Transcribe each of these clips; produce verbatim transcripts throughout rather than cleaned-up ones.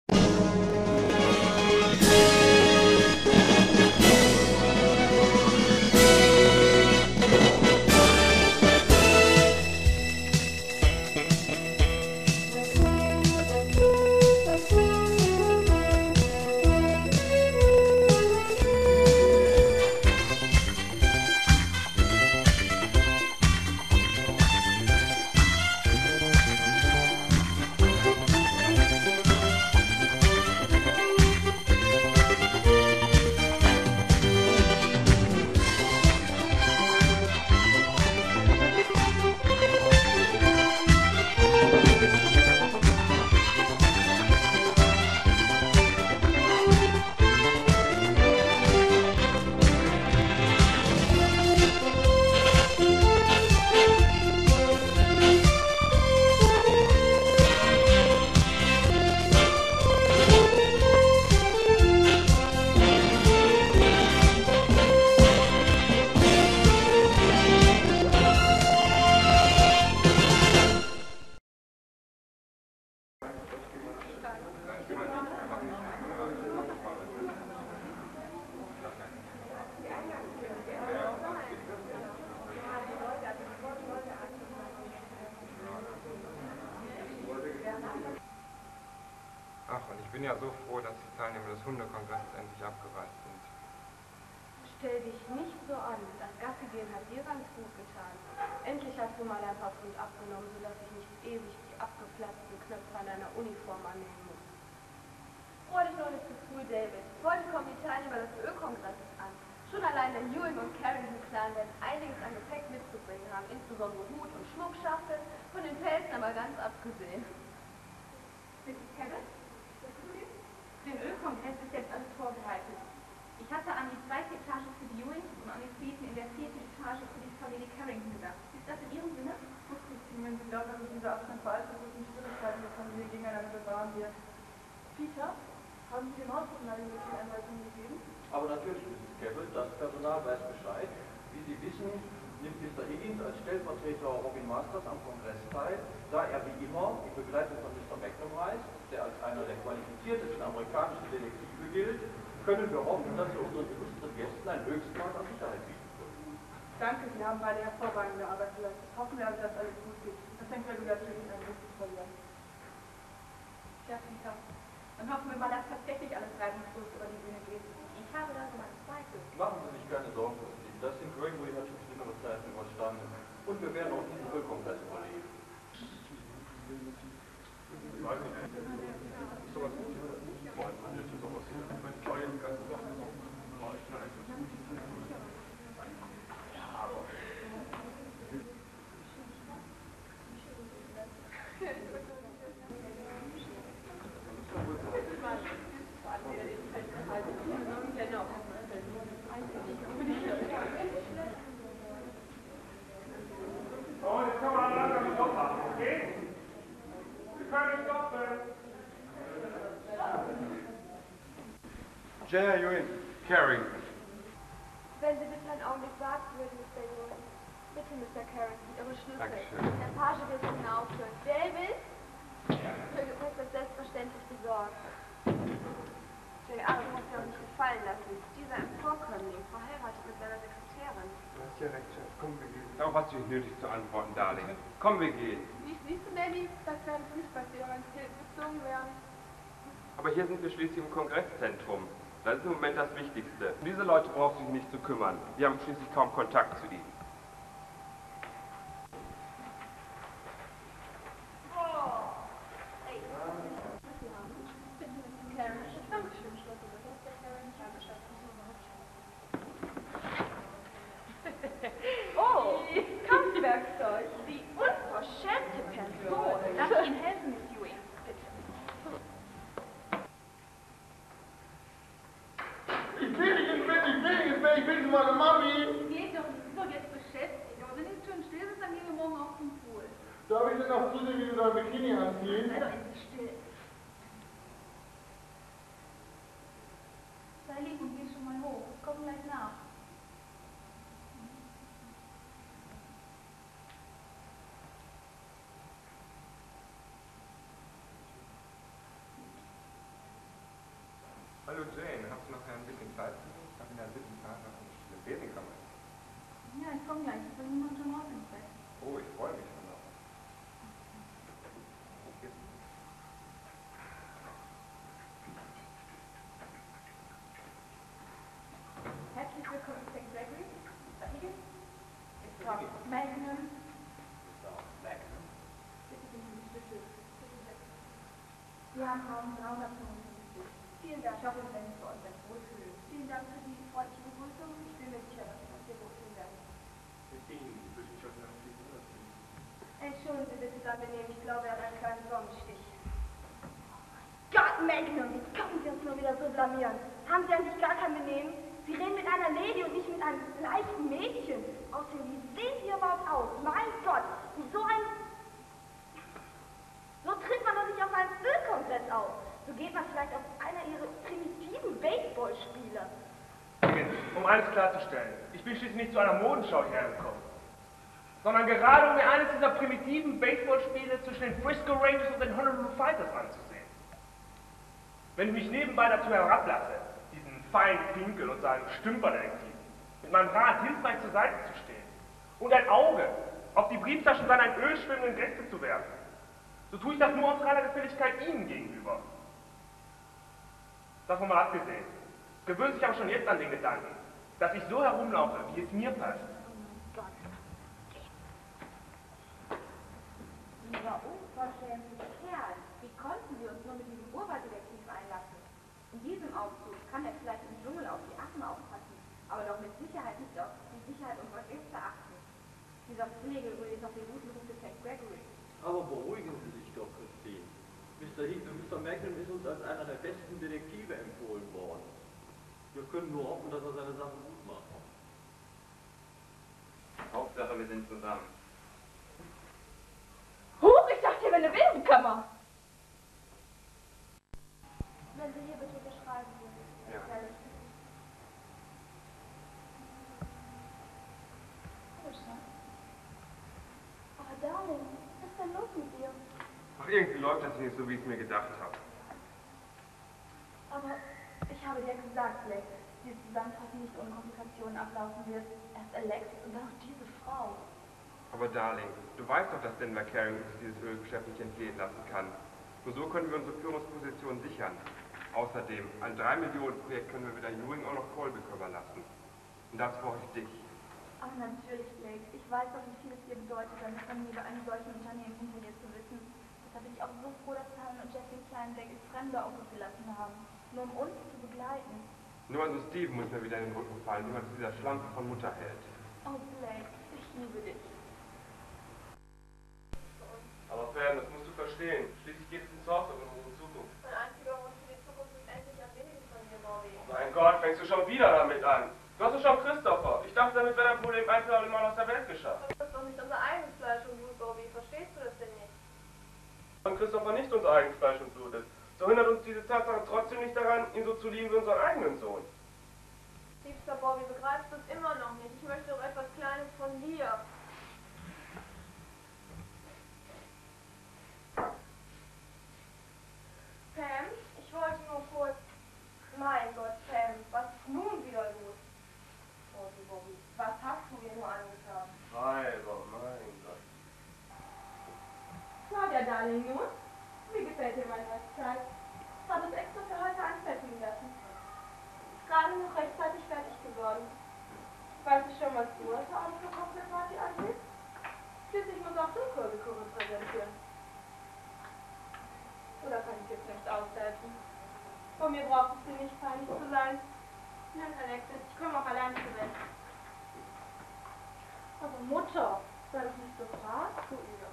Ach, und ich bin ja so froh, dass die Teilnehmer des Hundekongresses endlich abgereist sind. Stell dich nicht so an. Das Gassi-Gehen hat dir ganz gut getan. Endlich hast du mal ein paar Pfund abgenommen, sodass ich nicht ewig die abgeplatzten Knöpfe an deiner Uniform annehmen muss. Freu dich noch nicht zu früh, David. Heute kommen die Teilnehmer des Ölkongresses an. Schon allein der Ewing und Carrington-Clan werden einiges an Gepäck mitzubringen haben, insbesondere Hut und Schmuckschachteln, von den Pelzen aber ganz abgesehen. Missus Cabot? Den Ölkongress ist jetzt alles vorbereitet. Ich hatte an die zweite Etage für die Ewings und an die Suiten in der vierten Etage für die Familie Carrington gedacht. Ist das in Ihrem Sinne? Wenn Sie glauben, dass es diese Abstand vor allzu großen Schwierigkeiten der Familie gegeneinander bewahren wird. Peter, haben Sie dem Hauspersonal die nötigen Anweisungen gegeben? Aber natürlich, Missus Cabot, das Personal weiß Bescheid. Wie Sie wissen, nimmt Mister Higgins als Stellvertreter Robin Masters am Kongress teil, da er wie immer in Begleitung von Mister Macklem reist, der als einer der qualifiziertesten amerikanischen Detektive gilt, können wir hoffen, dass wir unseren illustren Gästen ein Höchstmaß an Sicherheit bieten können. Danke, Sie haben beide hervorragende Arbeit geleistet. Hoffen wir also, dass alles gut geht. Das hängt ja natürlich in einem Rücken verlieren. Ja, Peter. Dann hoffen wir mal, dass tatsächlich alles reibungslos über die Bühne geht. Ich habe da so meine Zweifel. Machen Sie sich keine Sorgen, Christine. Das sind Greenway hat schon schlimmere Zeiten überstanden. Und wir werden auch diesen Ölkongress überleben. Ich weiß nicht, ist sowas gut? Boah, jetzt ist sowas hier. Mein Feuer die ganze Woche. Boah, ich bin einfach gut. Ja, aber... So, jetzt können wir langsam den Stopp machen, okay? Wir können stoppen. J R Ewing, Carrington. Wenn Sie bitte einen Augenblick warten würden, Mister Ewing. Bitte, Mister Carrington, Ihre Schlüssel. Dankeschön. Der Page wird Sie hinaufführen. David? Für Gepäck wird selbstverständlich besorgt. J R, du hast ja auch nicht gefallen lassen. Dieser Emporkömmling, verheiratet mit seiner Sekretärin. Du hast ja recht, Chef. Komm, wir gehen. Darauf hast du nicht nötig zu antworten, Darling. Komm, wir gehen. Wie siehst du, Daddy? Das werden Sie nicht passieren, wenn Sie gezogen werden. Aber hier sind wir schließlich im Kongresszentrum. Das ist im Moment das Wichtigste. Um diese Leute brauchst du dich nicht zu kümmern. Wir haben schließlich kaum Kontakt zu ihnen. Oh, Kampfwerkzeug. Die unverschämte Person. Darf ich Ihnen helfen, Miss Ewing? Bitte. Ich will nicht ins Bett, ich will nicht ins Bett, ich will zu meiner Mami. Geht doch, Sie sind doch jetzt beschäftigt. Aber wenn Sie schon still sind, dann gehen wir morgen auch zum Pool. Darf ich denn noch zusehen, wie du dein Bikini anziehst? Sei doch endlich still. Sei lieb und geh schon mal hoch. Ich komme gleich nach. Hallo Jane, hast du noch ein bisschen Zeit für mich? Ich habe in der dritten Etage eine Besenkammer. Ja, ich komme gleich. Ich bin nur schon morgen ins Bett. Oh, ich freue mich schon drauf. Jetzt. Herzlich willkommen, Saint Gregory. Higgins? It's Tom. Magnum. Magnum. Bitte geben Sie die Schlüssel. Wir haben Raum dreihundertfünfundfünfzig. Vielen Dank. Ich hoffe, Sie werden sich bei uns ganz wohlfühlen. Vielen Dank für die freundliche Begrüßung. Ich bin mir sicher, dass es uns sehr gut tun werden. Christine, ich würde mich heute Nacht viel Uhr ziehen. Entschuldigen Sie bitte, Tante Nehm, ich glaube, er hat einen kleinen Sonnenstich. Gott, Magnum, wie können Sie uns nur wieder so blamieren? Haben Sie eigentlich gar kein Benehmen? Sie reden mit einer Lady und nicht mit einem leichten Mädchen. Außerdem, wie sehen Sie überhaupt aus? Mein Gott, wie so ein... So tritt man doch nicht auf einem Ölkongress auf. So geht man vielleicht auf einer Ihrer primitiven Baseballspiele. Um eines klarzustellen, ich bin schließlich nicht zu einer Modenschau hergekommen, sondern gerade um mir eines dieser primitiven Baseballspiele zwischen den Frisco Rangers und den Honolulu Fighters anzusehen. Wenn ich mich nebenbei dazu herablasse, diesen feinen Pinkel und seinen Stümperdetektiv mit meinem Rat hilfreich zur Seite zu stehen und ein Auge auf die Brieftaschen seiner in Öl schwimmenden Gäste zu werfen, so tue ich das nur aus reiner Gefälligkeit Ihnen gegenüber. Davon mal abgesehen, gewöhnt sich aber schon jetzt an den Gedanken, dass ich so herumlaufe, wie es mir passt. Dieser unverschämte Kerl. Wie konnten wir uns nur mit diesem Urwalddetektiv einlassen? In diesem Aufzug kann er vielleicht im Dschungel auf die Affen aufpassen, aber doch mit Sicherheit nicht auf die Sicherheit unserer Gäste achten. Dieser Pflege überlebt noch den guten Ruf des Saint Gregory. Aber beruhigen Sie sich doch, Christine. Mister Hick, Mister Magnum ist uns als einer der besten Detektive empfohlen worden. Wir können nur hoffen, dass er seine Sachen gut macht. Hauptsache, wir sind zusammen. Huch, ich dachte, hier wäre eine Besenkammer. Wenn Sie hier bitte beschreiben würden. Ja. Oh, Darling, was ist denn los mit dir? Ach, irgendwie läuft das nicht so, wie ich es mir gedacht habe. Aber ich habe dir gesagt, Blake, dieses Zusammentreffen nicht ohne Komplikationen ablaufen wird. Erst Alexis und dann noch diese Frau. Aber Darling, du weißt doch, dass Denver Carrington sich dieses Ölgeschäft nicht entgehen lassen kann. Nur so können wir unsere Führungsposition sichern. Außerdem, ein drei Millionen Projekt können wir weder Ewing auch noch Colby kümmern lassen. Und dazu brauche ich dich. Ach, natürlich, Blake. Ich weiß doch, wie viel es dir bedeutet, deine Familie bei einem solchen Unternehmen hinter dir zu wissen. Deshalb bin ich auch so froh, dass Helen und Jesse den kleinen Blake ins fremde Auto gelassen haben. Nur um uns zu begleiten. Nur also Steve muss mir wieder in den Rücken fallen, wie man zu dieser Schlampe von Mutter hält. Oh, Blake, ich liebe dich. Aber Fan, das musst du verstehen. Schließlich geht es ins Haus um unsere Zukunft. Mein einziger Wunsch für die Zukunft ist endlich ein wenig von dir, Bobby. Mein Gott, fängst du schon wieder damit an? Du hast doch schon Christopher. Ich dachte, damit wäre dein Problem ein für alle Mal aus der Welt geschafft. Das ist doch nicht unser eigenes Fleisch und Blut, Bobby. Verstehst du das denn nicht? Wenn Christopher nicht unser eigenes Fleisch und Blut ist, so hindert uns diese Tatsache trotzdem nicht daran, ihn so zu lieben wie unseren eigenen Sohn. Liebster Bobby, begreifst du es immer noch nicht? Ich möchte doch etwas Kleines von dir. Pam, ich wollte nur kurz... Mein Gott, Pam, was ist nun wieder los? Bobby, Bobby, was hast du mir nur angetan? Weiber, mein Gott. Claudia, Darling, nun? Wie gefällt dir meine Hochzeit? Ich habe es extra für heute anfertigen lassen. Ist gerade noch rechtzeitig fertig geworden. Weißt du schon, was du heute Abend für Cocktailparty anlegst? Schließlich muss auch du Kürbelkuchen präsentieren. Oder kann ich dir vielleicht aushelfen? Von mir brauchst du nicht peinlich zu sein. Nein, Alexis, ich komme auch alleine zurecht. Aber Mutter, sei doch nicht so hart zu ihr.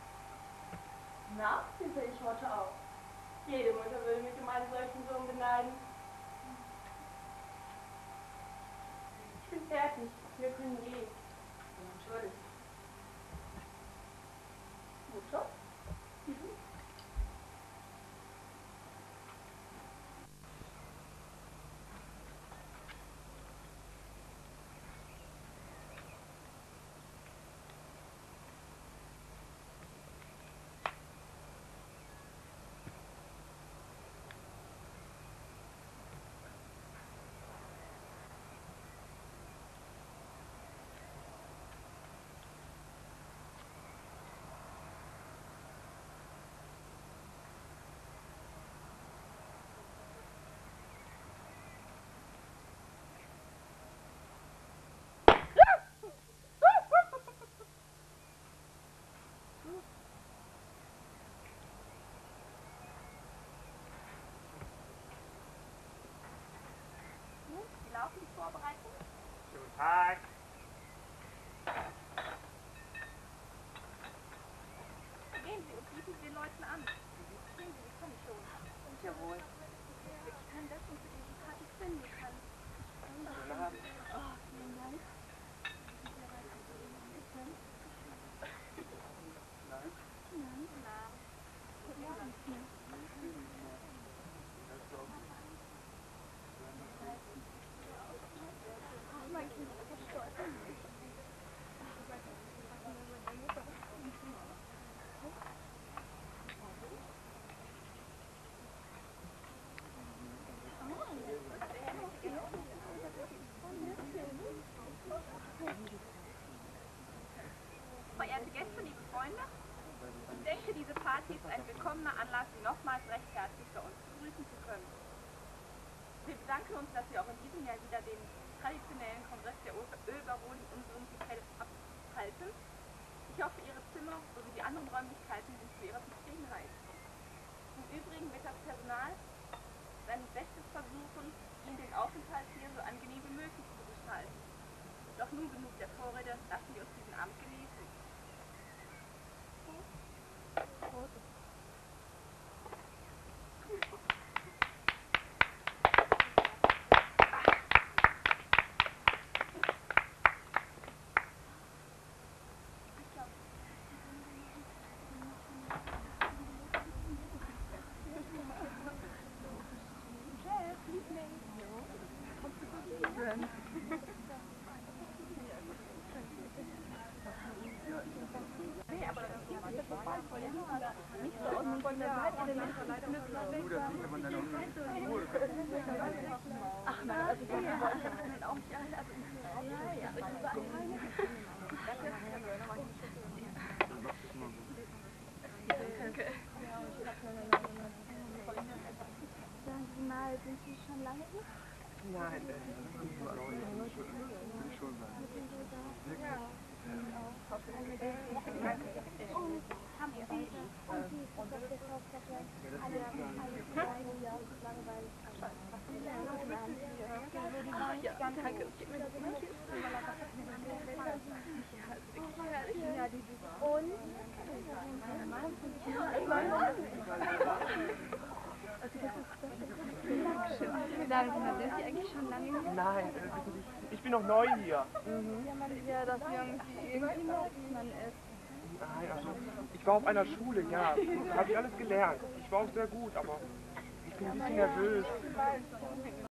Na, wie sehe ich heute aus? Jede Mutter würde mich um einen solchen Sohn beneiden. Ich bin fertig. Wir können gehen. Natürlich. Mutter? Mhm. laufen die Vorbereitungen? Guten Tag. Gehen Sie und bieten Sie den Leuten an. Sehen Sie, ich komme schon. Und jawohl. Ich kann das und für diese Party finden kann. Schönen Abend. Oh, vielen Dank. Nein. Nein. Nein. Guten Abend. Mein Kind ist so stolz. Verehrte Gäste, liebe Freunde, ich denke, diese Party ist ein willkommener Anlass, Sie nochmals recht herzlich bei uns begrüßen zu können. Wir bedanken uns, dass wir auch in diesem Jahr wieder den traditionellen Kongress der Ölbaronen in unserem Hotel abhalten. Ich hoffe, Ihre Zimmer sowie die anderen Räumlichkeiten sind zu Ihrer Zufriedenheit. Im Übrigen wird das Personal sein Bestes versuchen, Ihnen den Aufenthalt hier so angenehm wie möglich zu gestalten. Doch nun genug der Vorrede, lassen wir uns diesen Abend genießen. Ach nein, also das ist auch nicht alle, also ja, ja, danke. Sagen Sie mal, sind Sie schon lange hier? Nein, äh, schon sein. Ja. Haben Sie und Sie und das ist auch alle alle Jahre langweilig. Ach ja, danke. Und? Sagen Sie mal, sind Sie eigentlich schon lange hier? Nein, äh, wissen Sie, ich bin noch neu hier. Mhm. Ja, man ist ja, dass irgendwie irgendwie merkt man es. Nein, also, ich war auf einer Schule, ja, da habe ich alles gelernt. Ich war auch sehr gut, aber ich bin ein bisschen nervös.